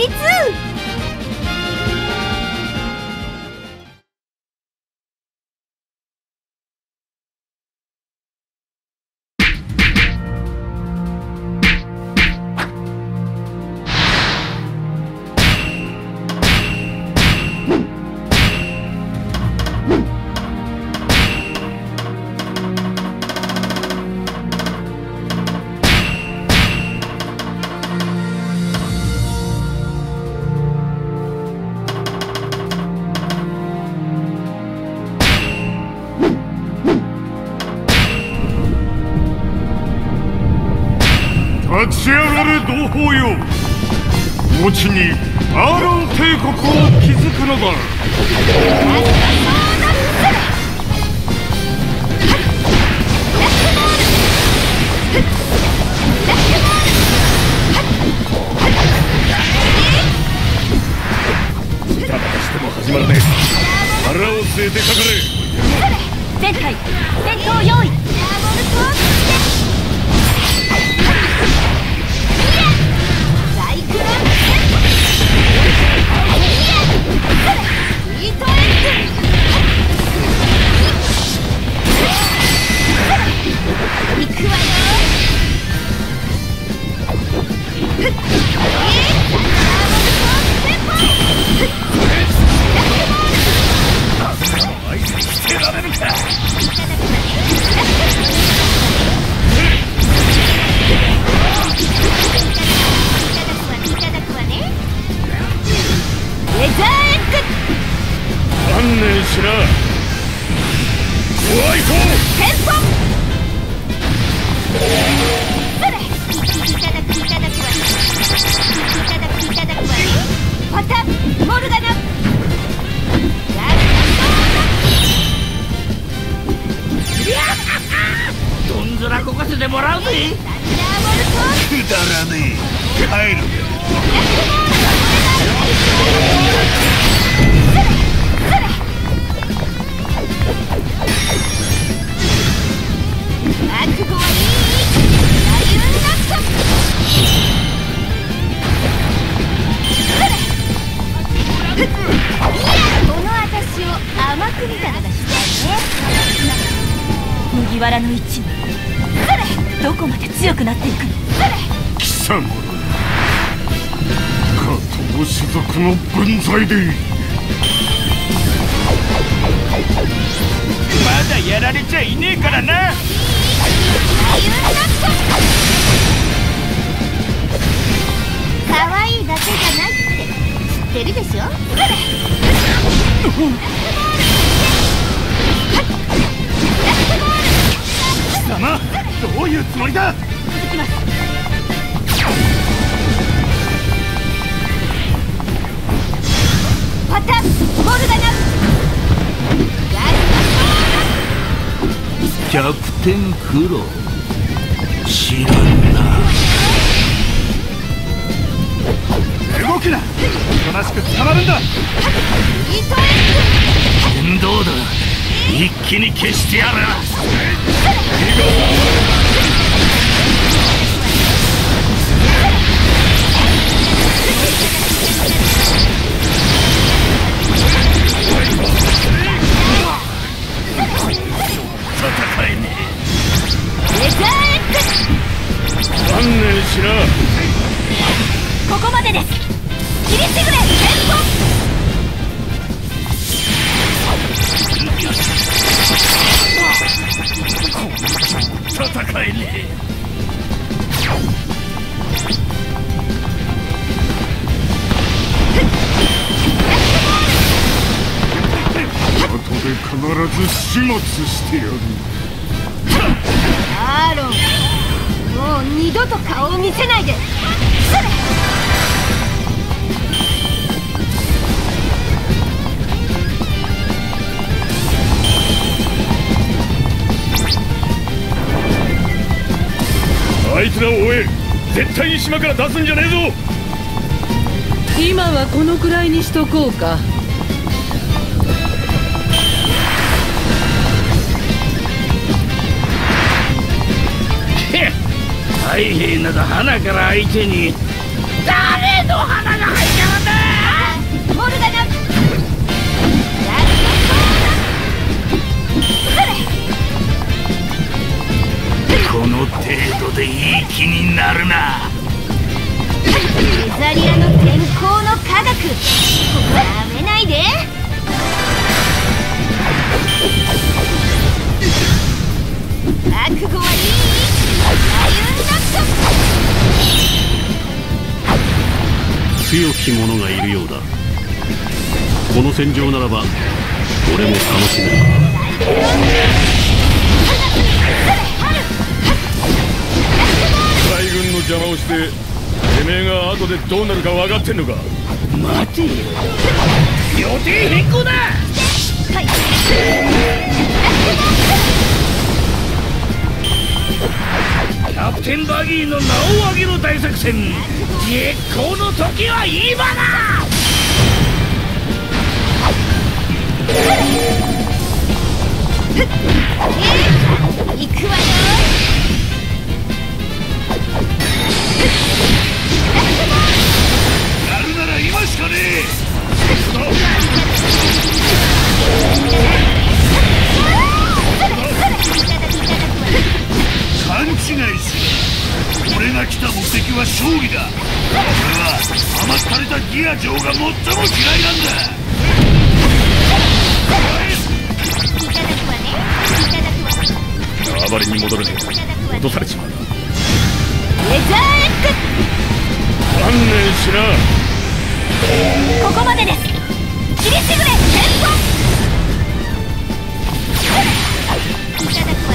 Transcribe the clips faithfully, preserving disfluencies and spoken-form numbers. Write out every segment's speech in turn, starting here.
立。 立ち上がれ同胞よ。後にアーロン帝国を築くのだ。 ダメとしても始まらねえ。腹を据えてかかれ。 全体戦闘用意。 観念しな。ホワイトテンポまたモルガナ。 どんずらこかせてもらうぜ。くだらねえ。帰る。 覚悟はいい。座右なさ。この私を甘く見たのがしたいね。麦わらの一味、どこまで強くなっていくの。 貴様、加藤種族の分際でまだやられちゃいねえからな。 可愛いだけじゃないって知ってるでしょ。 貴様、どういうつもりだ。 続きます。パタンモルガナ。 キャプテンクロー、知らんな。動くな。おとなしく捕まるんだ。面倒だ。一気に消してやる。戦えねえ。 観念しな。 ここまでです。切りちぐれテンポ。 戦えねえ。 後で必ず始末してやる。 アーロン、もう二度と顔を見せないで。 あいつらを追え。絶対に島から出すんじゃねえぞ。 今はこのくらいにしとこうか。 海兵など花から相手に誰の花が入った。 の程度でいい気になるな。 レザリアの天候の科学、やめないで。覚悟はいい？ライオンナット。 強き者がいるようだ。この戦場ならば俺も楽しめる。 大軍の邪魔をしててめえが後でどうなるか分かってんのか。 待てよ、予定変更だ。 はい。 キャプテンバギーの名を上げろ大作戦、実行の時は今だ。 行くわよ。 やるなら今しかねえ。勘違いする。俺が来た目的は勝利だ。俺は甘ったれたギア嬢が最も嫌いなんだ。 暴れに戻れねえ。落とされちまうな。 レザーエッグ。 観念しな。 ここまでです。キリシグレ先鋒。いただくわ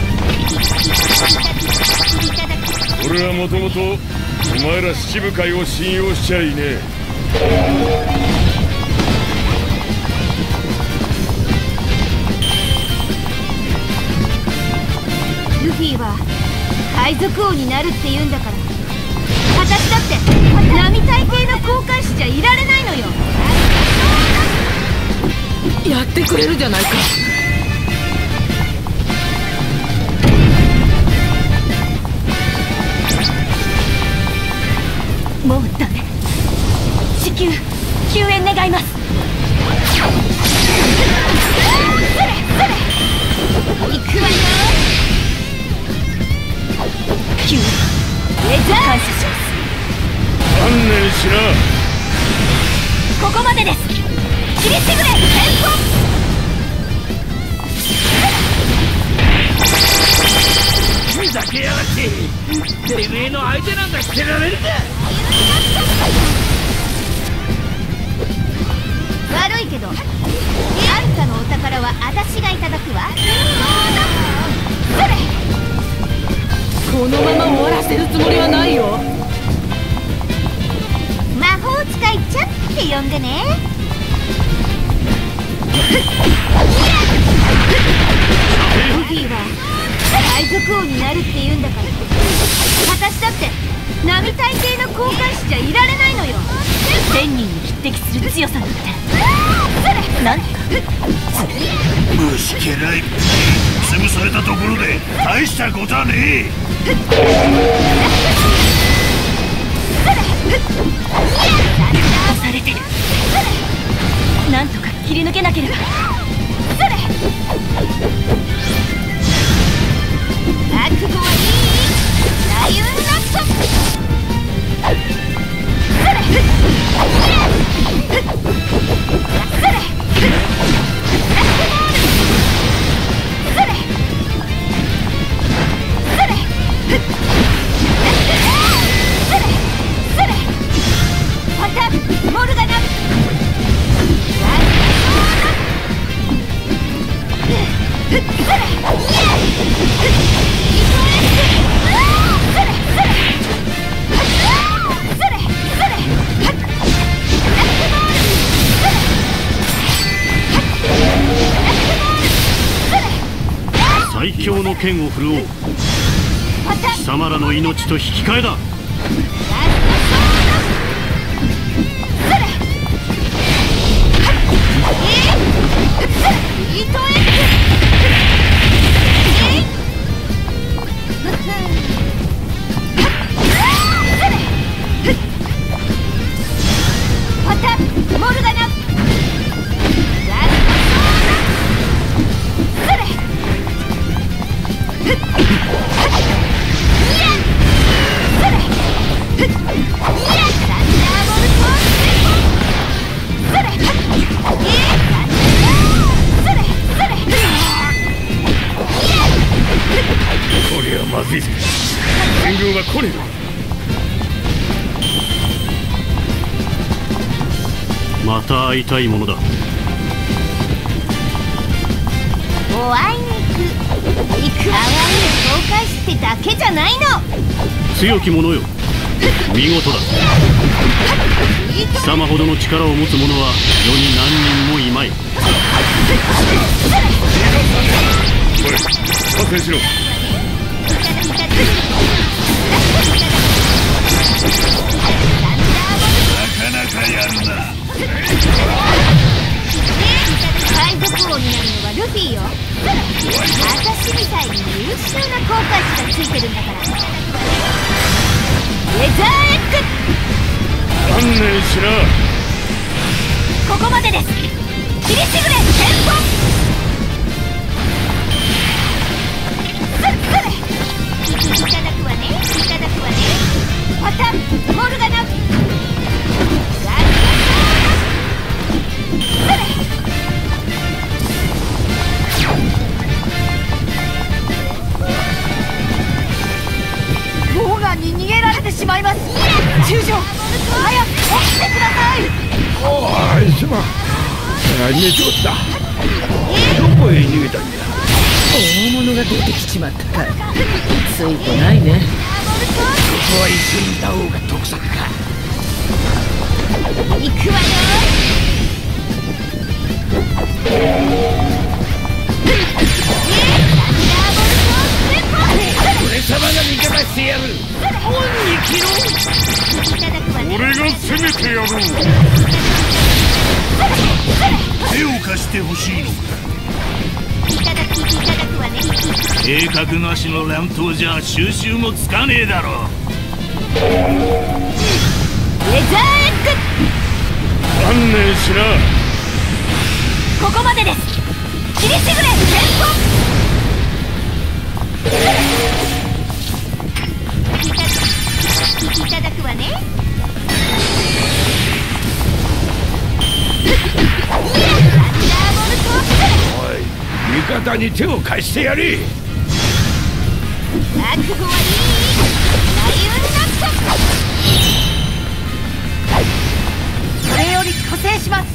ね。 俺はもともとお前ら七部会を信用しちゃいねえ。 ルフィは海賊王になるって言うんだから、私だって並大抵の航海士じゃいられないのよ。 やってくれるじゃないか。 もうダメ。至急救援願います。それそれ行くわよ。救援レザー感謝します。 観念しな。 ここまでです。キリシグレ先鋒。 ふざけやがって。てめえの相手なんかしてられるか。 悪いけどあんたのお宝は私がいただくわ。それこのまま終わらせるつもりはないよ。 魔法使いちゃって呼んでね。ルフィは海賊王になるって言うんだから、私だって並大抵の航海士じゃいられないのよ。千人に匹敵する強さなんてなんか虫けらい潰されたところで大したことはねえ。 押されてる。なんとか切り抜けなければ。それ覚悟はいい？ライオンナット。それそれそれそれそれまたモルガナ。それ最強の剣を振るおう。貴様らの命と引き換えだ。 モルガナ。それまた会いたいものだ。 お会いに行く。行く。可愛い紹介してだけじゃないの。 強き者よ、見事だ。貴様ほどの力を持つ者は世に何人もいまい。 加勢しろ。 なかなかやるな。 海賊王になるのはルフィよ。私みたいに優秀な航海士がついてるんだから。レザーエッグ。 観念しな。 ここまでです。キリシグレ先鋒。いただくわね、いただくわね。またモルガナ。モーガンに逃げられてしまいます。中将、早く起きてください。 おい、すまん。寝ちょった。どこへ逃げたんや。 大物が出てきちまったか。ついてないね。 ここは一緒にいた方が得策か。 行くわよ。 俺様が味方してやる。恩に着ろ。 いただくわね。 俺が攻めてやろう。 手を貸してほしいのか。 いただきいただくわね。 計画なしの乱闘じゃ収拾もつかねえだろ。 レザーエッグ。 観念しな。 ここまでです。キリシグレ先鋒。いただくわね。 おい、味方に手を貸してやれ。 覚悟はいい。雷雲ナット。それより加勢します。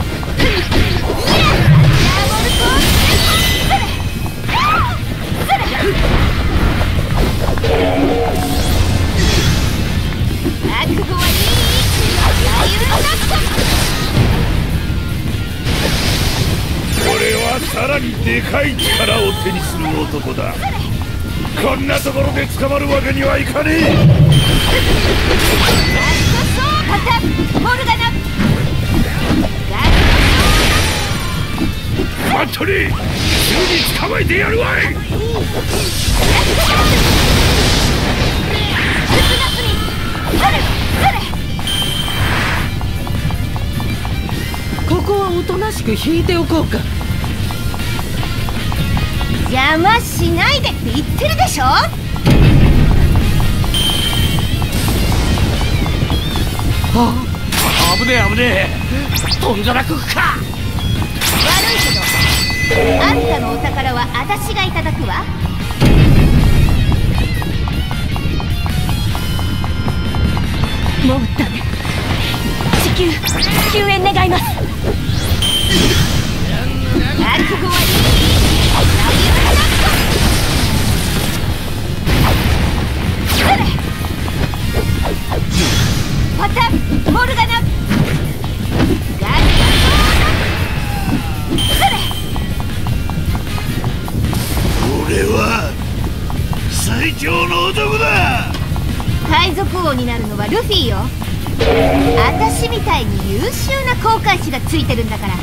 覚悟はいい。雷雲ナット。 俺はさらにでかい力を手にする男だ。こんなところで捕まるわけにはいかねえ。 またモルガナ。 待っとれ。すぐに捕まえてやるわい。 ここはおとなしく引いておこうか。 邪魔しないでって言ってるでしょ。 あ、危ねえ危ねえ。飛んだらくか。 悪いけどあんたのお宝は私がいただくわ。もうダメ。地球救援願います。覚悟はいい。またモルガナ。 俺は最強の男だ。 海賊王になるのはルフィよ。私みたいに優秀な航海士がついてるんだから。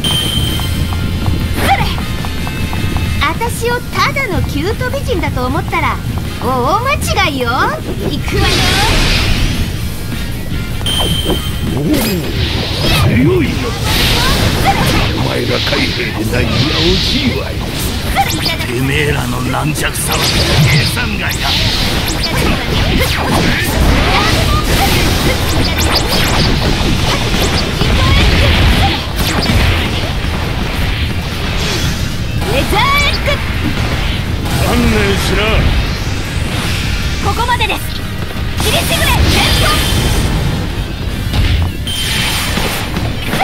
それ私をただのキュート美人だと思ったら大間違いよ。行くわよ。 強いな。お前が海兵でないには惜しいわい。 てめえらの軟弱さは計算外だ。 レザーエッグ。 観念しな。 ここまでです。キリシグレ先鋒。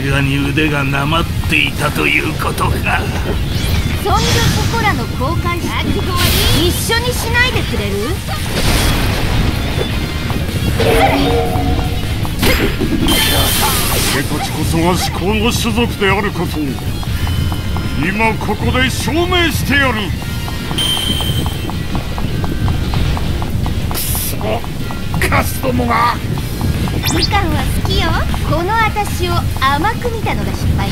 がに腕がなまっていたということか。 そんなそこらの交換式一緒にしないでくれる？ 俺たちこそが至高の種族であることを今ここで証明してやる。 くそカスどもが。 みかんは好きよ。この私を甘く見たのが失敗ね。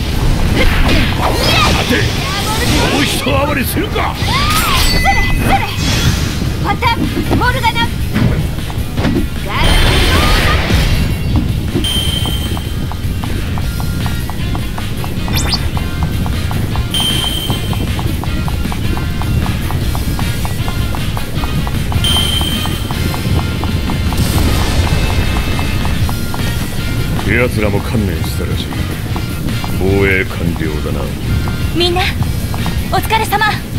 待て、もう一暴れするか。 それそれまたモルガナガ奴らも観念したらしい。防衛完了だな。 みんなお疲れ様。